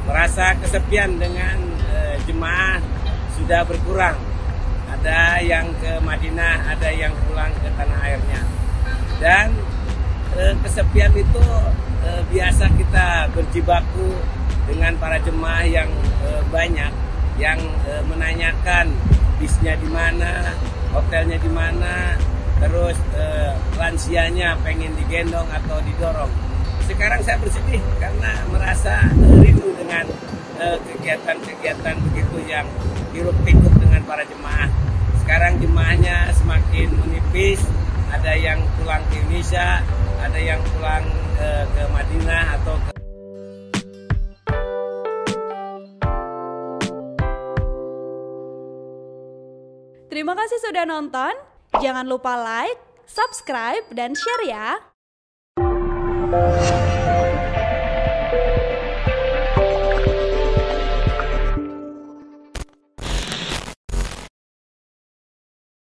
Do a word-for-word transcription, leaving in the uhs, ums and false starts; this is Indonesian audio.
merasa kesepian dengan uh, jemaah sudah berkurang. Ada yang ke Madinah, ada yang pulang ke tanah airnya. Dan uh, kesepian itu uh, biasa kita berjibaku dengan para jemaah yang uh, banyak, yang uh, menanyakan bisnya di mana, hotelnya di mana, terus uh, lansianya pengen digendong atau didorong. Sekarang saya bersedih karena merasa rindu dengan kegiatan-kegiatan uh, begitu yang hiruk pikuk dengan para jemaah. Sekarang jemaahnya semakin menipis, ada yang pulang ke Indonesia, ada yang pulang uh, ke Madinah atau ke Terima kasih sudah nonton. Jangan lupa like, subscribe, dan share ya.